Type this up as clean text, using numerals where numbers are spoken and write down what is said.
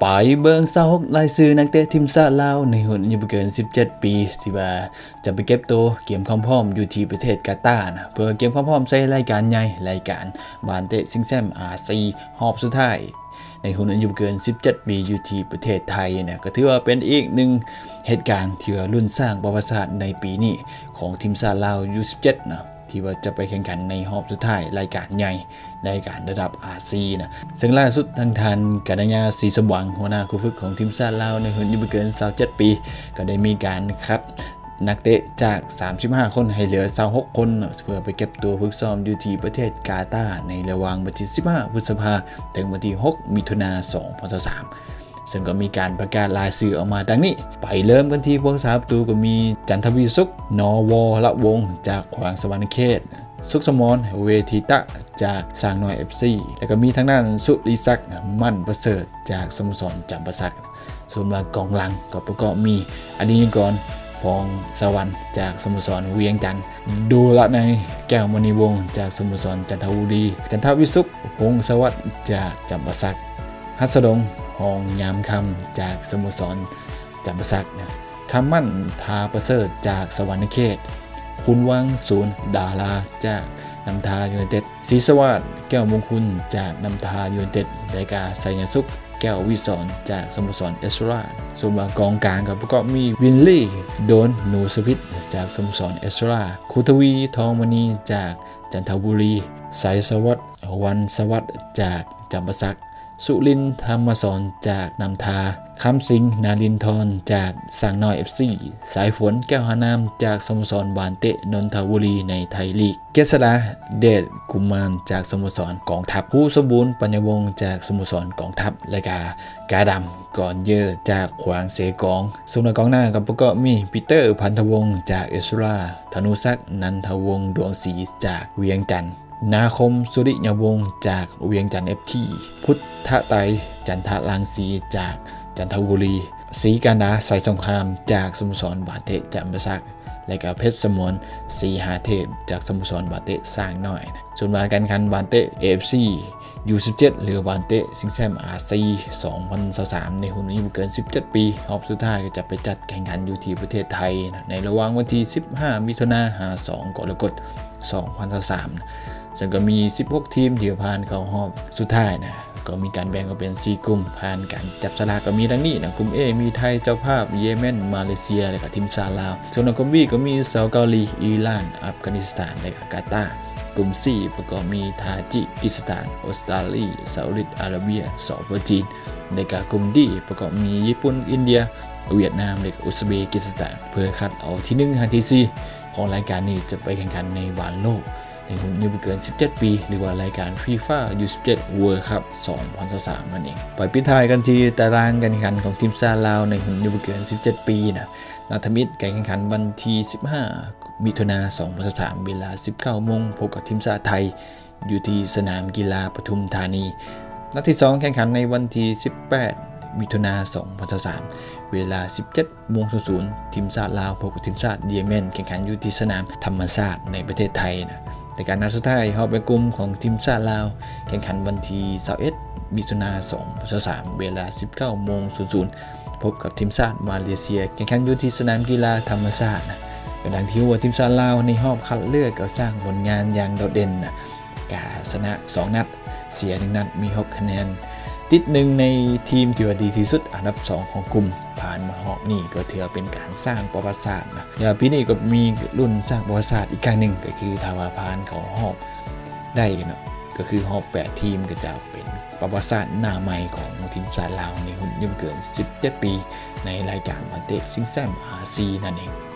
ไปเบิ่ง26รายชื่อนักเตะทีมชาติลาวในรุ่นอายุบ่เกิน17ปีที่ว่าจะไปเก็บตัวเก็บความพร้อมอยู่ที่ประเทศกาตาร์นะเพื่อเก็บความพร้อมใส่รายการใหญ่รายการบ้านเตะชิงแชมป์อาเซียนรอบสุดท้ายในรุ่นอายุบ่เกิน17ปีอยู่ที่ประเทศไทยเนี่ยก็ถือว่าเป็นอีกหนึ่งเหตุการณ์ที่ว่ารุ่นสร้างประวัติศาสตร์ในปีนี้ของทีมชาติลาว U17 นะที่ว่าจะไปแข่งขันในรอบสุดท้ายรายการใหญ่ในการระดับอาเซียนนะซึ่งล่าสุดทางกาญญาศรีสมหวังหัวหน้าผู้ฝึกของทีมชาติลาวในรุ่นอายุบ่เกิน27ปีก็ได้มีการคัดนักเตะจาก35คนให้เหลือ26คนเพื่อไปเก็บตัวฝึกซ้อมอยู่ที่ประเทศกาตาร์ในระหว่างวันที่15พฤษภาคมถึงวันที่6มิถุนายน2023ซึ่งก็มีการประกาศรายชื่อออกมาดังนี้ไปเริ่มกันที่ผู้รักษาประตูก็มีจันทวีสุขนวละวงจากแขวงสวรรณเขตสุขสมรเวทีตะจากสร้างน้อย FC แล้วก็มีทางด้านสุริศักดิ์มั่นประเสริฐจากสโมสรจำปาสักส่วนกองหลังก็ประกอบมีอดีตกรฟองสวรรค์จากสโมสรเวียงจันทร์ดูละในแก้วมณีวงศ์จากสโมสรจันทบุรีจันทวิสุขพงศวัฒน์จากจำปาสักหัสดงหองยามคำจากสโมสรจำปาสักคำมั่นทาประเสริฐจากสวรรณเขตคุณวังศูนย์ดาราจากน้ำทายูไนเต็ดศรีสวัสดิ์แก้วมงคลจากน้ำทายูไนเต็ดรายการไซยสุขแก้ววิศรจากสโมสรเอสราส่วนกองกลางก็ประกอบมีวินลี่โดนหนูสพิษจากสโมสรเอสราคุทวีทองมณีจากจันทบุรีสายสวัสดิ์วันสวัสดิ์จากจำปาสักสุรินทร์ธรรมสอนจากนำทาคำสิงห์นาลินทรจากสร้างน้อย FC สายฝนแก้วหานามจากสโมสรบานเตะนนทบุรีในไทยลีกเกษดาเดชกุมารจากสโมสรกองทัพผู้สมบูรณ์ปัญญวงศ์จากสโมสรกองทัพและกาดำก่อนเยอะจากขวางเสกองส่วนกองหน้ากับประกอบมีปีเตอร์พันธวงศ์จากเอสราธนุศักดิ์นันทวงศ์ดวงศรีจากเวียงจันทร์นาคมสุริยวงศ์จากเวียงจันทร์ FT พุทธไตรจันทรังสีจากจันทบุรีศรีการดาสายสงครามจากสโมสรบาเตะจำปาสักและก็เพชรสมรศรีหาเทพจากสโมสรบาเตะสร้างน้อยส่วนการคันบาเตะ AFC U17 หรือบาเตะชิงแชมป์อาเซียน2023ในรุ่นอายุบ่เกิน17ปีรอบสุดท้ายก็จะไปจัดแข่งขันอยู่ที่ประเทศไทยในระหว่างวันที่15มิถุนายน52กรกฎาคม2023ซึ่งก็มี16ทีมที่ผ่านเข้ารอบสุดท้ายก็มีการแบ่งออกเป็น4กลุ่มผ่านการจับสลากก็มีดังนี้กลุ่ม A มีไทยเจ้าภาพเยเมนมาเลเซียและก็ทีมชาติลาวส่วนกลุ่ม B ก็มีซาอุดิอาระเบียอิหร่านอัฟกานิสถานและก็กาตาร์กลุ่ม C ประกอบมีทาจิกิสถานออสเตรเลียซาอุดิอาระเบียสปปจีนและก็กลุ่ม D ประกอบมีญี่ปุ่นอินเดียเวียดนามและอุซเบกิสถานเพื่อคัดเอาที่1ถึงที่4ของรายการนี้จะไปแข่งขันในบอลโลกในรุ่นอายุบ่เกิน17ปีหรือว่ารายการ FIFA U17 World Cup 2023นั่นเองไปปิดท้ายกันที่ตารางการแข่งขันของทีมชาติลาวในรุ่นอายุบ่เกิน17ปีนัทมิตรการแข่งขันวันที่15มิถุนายน2023เวลา 19 โมงพบกับทีมชาติไทยอยู่ที่สนามกีฬาปทุมธานีนัดที่2แข่งขันในวันที่18มิถุนายน2023เวลา 17 โมง00ทีมชาติลาวพบกับทีมชาติเยเมนแข่งขันอยู่ที่สนามธรรมศาสตร์ในประเทศไทยแต่การนัดสุดท้ายรอบแบ่งกลุ่มของทีมชาติลาวแข่งขันวันที่21มิถุนายน2023เวลา 19 โมง00พบกับทีมชาติมาเลเซียแข่งขันอยู่ที่สนามกีฬาธรรมศาสตร์กำลังที่ว่าทีมชาติลาวในรอบคัดเลือกก็สร้างผลงานอย่างโดดเด่นกาชนะ2นัดเสีย1นัดมี6คะแนนติด1ในทีมที่ว่าดีที่สุดอันดับ2ของกลุ่มผ่านมารอบนี้ก็ถือเป็นการสร้างประวัติศาสตร์อย่างปีนี้ก็มีรุ่นสร้างประวัติศาสตร์อีกครั้งหนึ่งก็คือถ้าว่าผ่านเข้ารอบได้ก็คือรอบ8ทีมก็จะเป็นประวัติศาสตร์หน้าใหม่ของทีมชาติลาวในรุ่นอายุบ่เกิน17ปีในรายการบาเตะชิงแชมป์อาเซียนนั่นเอง